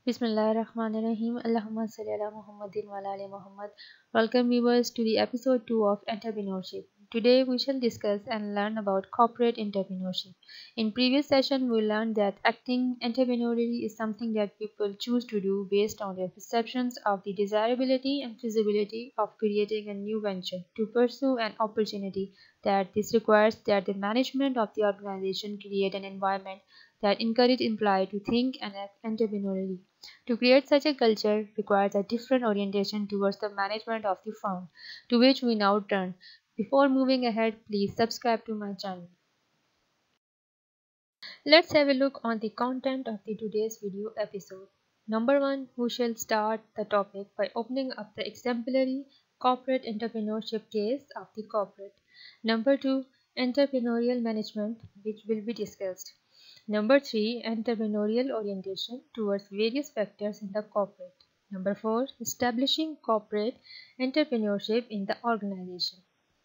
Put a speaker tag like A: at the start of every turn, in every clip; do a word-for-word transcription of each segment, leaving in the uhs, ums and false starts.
A: Bismillahirrahmanirrahim. Allahumma salli ala Muhammadin wa ala ali Muhammad. Welcome viewers to the episode two of Entrepreneurship. Today we shall discuss and learn about corporate entrepreneurship. In previous session we learned that acting entrepreneurially is something that people choose to do based on their perceptions of the desirability and feasibility of creating a new venture to pursue an opportunity that this requires that the management of the organization create an environment that encourage employee to think and act entrepreneurially. To create such a culture requires a different orientation towards the management of the firm, to which we now turn. Before moving ahead, please subscribe to my channel. Let's have a look on the content of the today's video episode. Number one, we shall start the topic by opening up the exemplary corporate entrepreneurship case of the corporate. Number two, entrepreneurial management, which will be discussed. Number three, entrepreneurial orientation towards various factors in the corporate. Number four, establishing corporate entrepreneurship in the organization.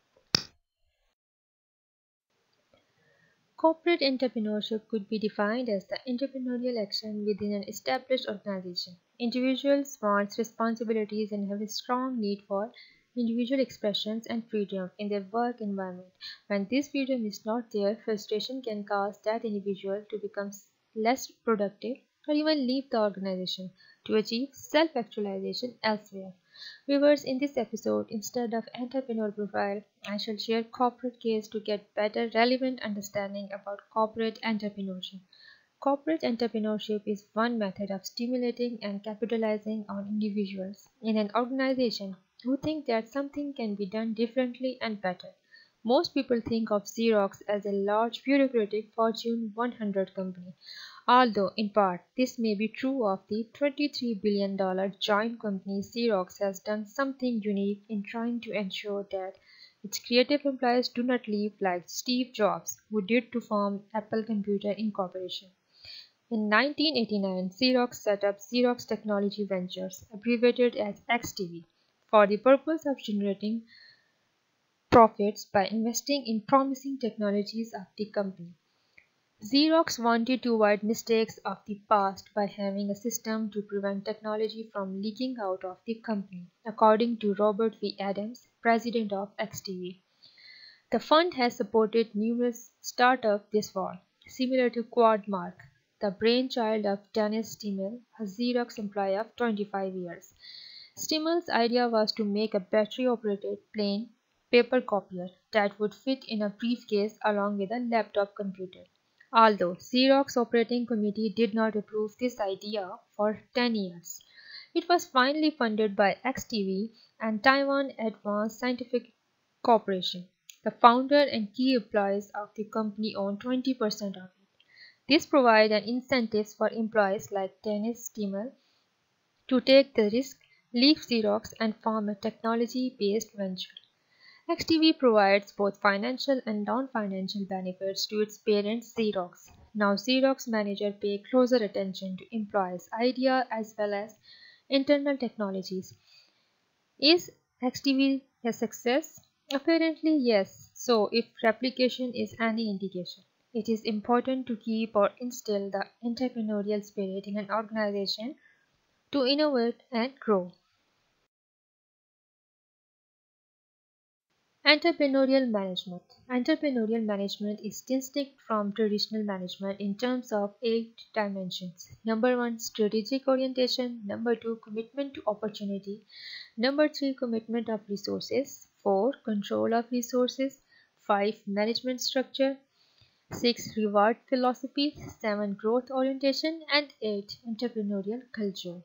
A: Corporate entrepreneurship could be defined as the entrepreneurial action within an established organization. Individuals want responsibilities and have a strong need for individual expressions and freedom in their work environment. When this freedom is not there, frustration can cause that individual to become less productive or even leave the organization to achieve self actualization elsewhere. Viewers, in this episode, instead of entrepreneur profile, I shall share corporate case to get better relevant understanding about corporate entrepreneurship. Corporate entrepreneurship is one method of stimulating and capitalizing on individuals in an organization who think that something can be done differently and better. Most people think of Xerox as a large bureaucratic Fortune one hundred company, although in part this may be true of the twenty-three billion dollars joint company. Xerox has done something unique in trying to ensure that its creative employees do not leave like Steve Jobs, who did to form Apple Computer Incorporated. In nineteen eighty-nine, Xerox set up Xerox Technology Ventures, abbreviated as X T V, for the purpose of generating profits by investing in promising technologies of the company. Xerox wanted to avoid mistakes of the past by having a system to prevent technology from leaking out of the company, according to Robert V. Adams, president of X T V. The fund has supported numerous startups this fall, similar to Quadmark, the brainchild of Dennis Stimmel, a Xerox employee of twenty-five years. Stimmel's idea was to make a battery-operated plain paper copier that would fit in a briefcase along with a laptop computer. Although Xerox Operating Committee did not approve this idea for ten years, it was finally funded by X T V and Taiwan Advanced Scientific Corporation. The founder and key employees of the company own twenty percent of it. This provides an incentive for employees like Dennis Stimmel to take the risk, leave Xerox, and form a technology-based venture. X T V provides both financial and non-financial benefits to its parent Xerox. Now Xerox managers pay closer attention to employees' ideas as well as internal technologies. Is X T V a success? Apparently yes, so if replication is any indication. It is important to keep or instill the entrepreneurial spirit in an organization to innovate and grow. Entrepreneurial management. Entrepreneurial management is distinct from traditional management in terms of eight dimensions. Number one, strategic orientation. Number two, commitment to opportunity. Number three, commitment of resources. Four, control of resources. Five, management structure. Six, reward philosophy. Seven, growth orientation. And eight, entrepreneurial culture.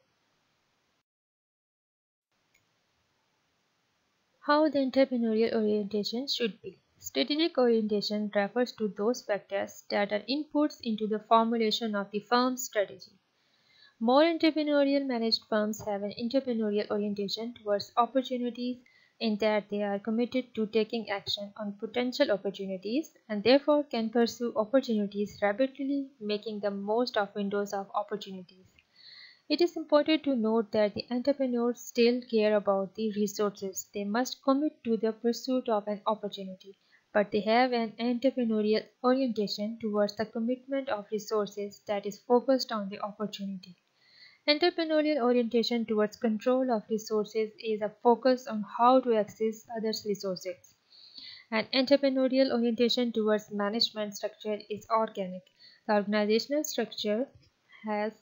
A: How the entrepreneurial orientation should be. Strategic orientation refers to those factors that are inputs into the formulation of the firm's strategy. More entrepreneurial managed firms have an entrepreneurial orientation towards opportunities in that they are committed to taking action on potential opportunities and therefore can pursue opportunities rapidly, making the most of windows of opportunities. It is important to note that the entrepreneurs still care about the resources they must commit to the pursuit of an opportunity, but they have an entrepreneurial orientation towards the commitment of resources that is focused on the opportunity. Entrepreneurial orientation towards control of resources is a focus on how to access others' resources. And entrepreneurial orientation towards management structure is organic. The organizational structure has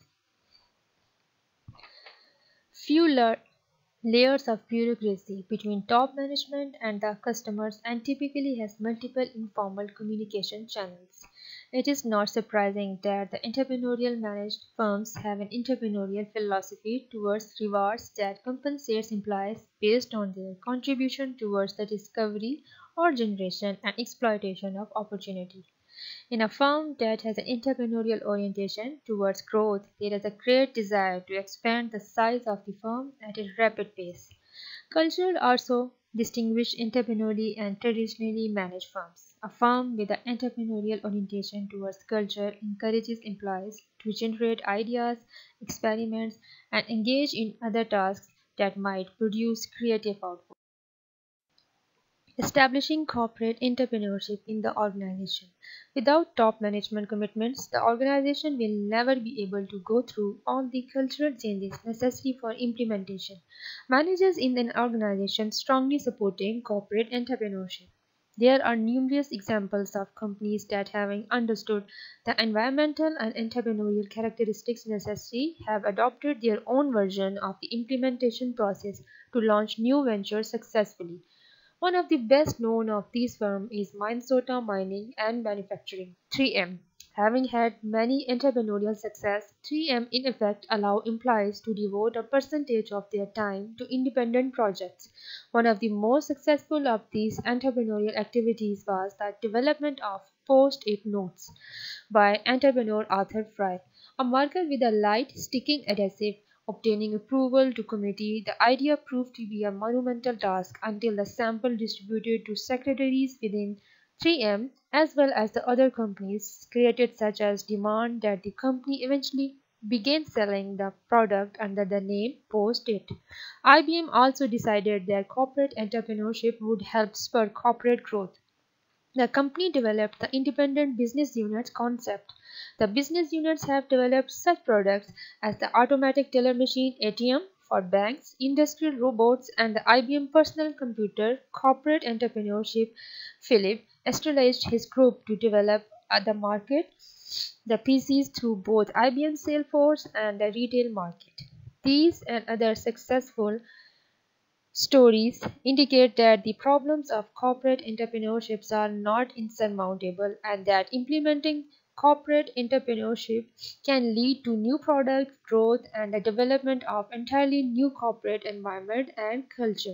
A: few la- layers of bureaucracy between top management and the customers and typically has multiple informal communication channels. It is not surprising that the entrepreneurial managed firms have an entrepreneurial philosophy towards rewards that compensates employees based on their contribution towards the discovery or generation and exploitation of opportunity. In a firm that has an entrepreneurial orientation towards growth, there is a great desire to expand the size of the firm at a rapid pace. Culture also distinguishes entrepreneurially and traditionally managed firms. A firm with an entrepreneurial orientation towards culture encourages employees to generate ideas, experiments, and engage in other tasks that might produce creative output. Establishing corporate entrepreneurship in the organization. Without top management commitments, the organization will never be able to go through all the cultural changes necessary for implementation. Managers in an organization strongly supporting corporate entrepreneurship. There are numerous examples of companies that, having understood the environmental and entrepreneurial characteristics necessary, have adopted their own version of the implementation process to launch new ventures successfully. One of the best known of these firms is Minnesota Mining and Manufacturing (three M). Having had many entrepreneurial success, three M in effect allow employees to devote a percentage of their time to independent projects. One of the most successful of these entrepreneurial activities was the development of Post-it notes by entrepreneur Arthur Fry, a marker with a light sticking adhesive. Obtaining approval to committee, the idea proved to be a monumental task until the sample distributed to secretaries within three M as well as the other companies created such as demand that the company eventually began selling the product under the name Post-it. I B M also decided that corporate entrepreneurship would help spur corporate growth. The company developed the independent business units concept. The business units have developed such products as the automatic teller machine A T M for banks, industrial robots, and the I B M personal computer. Corporate entrepreneurship Philip established his group to develop at the market the P Cs through both I B M Salesforce and the retail market. These and other successful stories indicate that the problems of corporate entrepreneurships are not insurmountable and that implementing corporate entrepreneurship can lead to new product growth and the development of entirely new corporate environment and culture.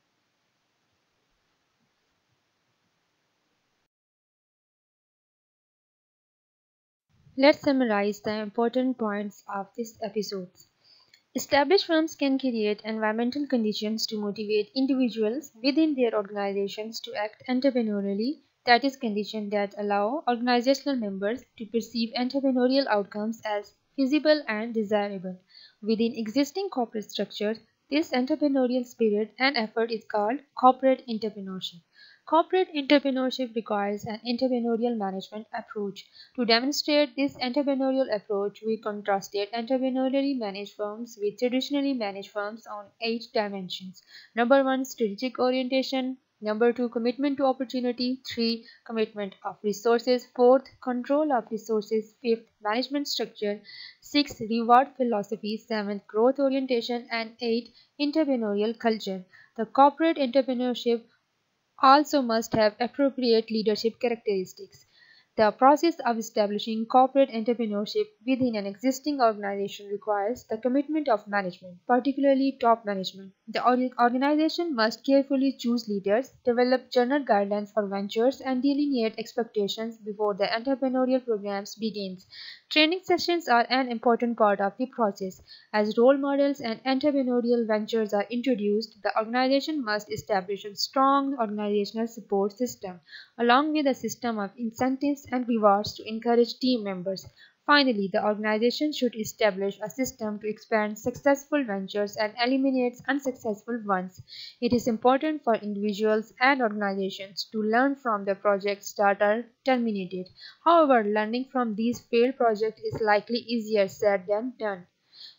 A: Let's summarize the important points of this episode. Established firms can create environmental conditions to motivate individuals within their organizations to act entrepreneurially, that is, conditions that allow organizational members to perceive entrepreneurial outcomes as feasible and desirable. Within existing corporate structures, this entrepreneurial spirit and effort is called corporate entrepreneurship. Corporate entrepreneurship requires an entrepreneurial management approach. To demonstrate this entrepreneurial approach, we contrasted entrepreneurially managed firms with traditionally managed firms on eight dimensions. Number one, strategic orientation. Number two, commitment to opportunity. Three, commitment of resources. Fourth, control of resources. Fifth, management structure. Six, reward philosophy. Seventh, growth orientation. And eight, entrepreneurial culture. The corporate entrepreneurship also must have appropriate leadership characteristics. The process of establishing corporate entrepreneurship within an existing organization requires the commitment of management, particularly top management. The org- organization must carefully choose leaders, develop general guidelines for ventures, and delineate expectations before the entrepreneurial programs begins. Training sessions are an important part of the process. As role models and entrepreneurial ventures are introduced, the organization must establish a strong organizational support system, along with a system of incentives and rewards to encourage team members. Finally, the organization should establish a system to expand successful ventures and eliminate unsuccessful ones. It is important for individuals and organizations to learn from the projects that are terminated. However, learning from these failed projects is likely easier said than done.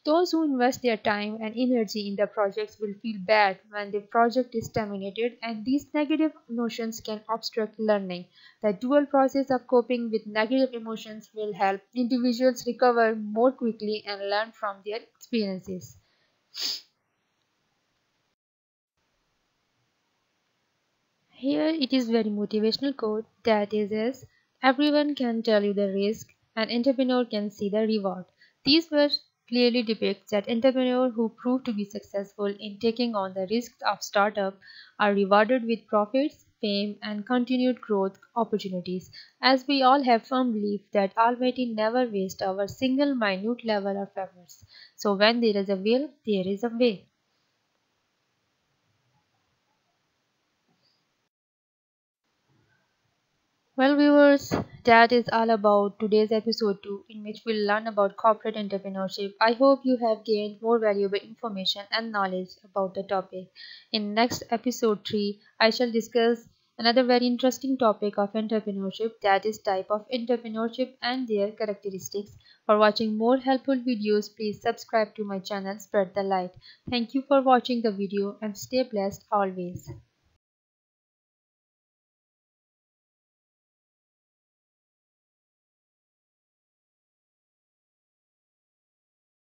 A: Those who invest their time and energy in the projects will feel bad when the project is terminated, and these negative emotions can obstruct learning. The dual process of coping with negative emotions will help individuals recover more quickly and learn from their experiences. Here it is very motivational quote that is as everyone can tell you the risk, an entrepreneur can see the reward. These words clearly depict that entrepreneurs who prove to be successful in taking on the risks of startup are rewarded with profits, fame, and continued growth opportunities. As we all have firm belief that Almighty never wastes our single minute level of efforts. So when there is a will, there is a way. Well, viewers, that is all about today's episode two, in which we'll learn about corporate entrepreneurship. I hope you have gained more valuable information and knowledge about the topic. In next episode three, I shall discuss another very interesting topic of entrepreneurship, that is type of entrepreneurship and their characteristics. For watching more helpful videos, please subscribe to my channel, spread the light. Thank you for watching the video and stay blessed always.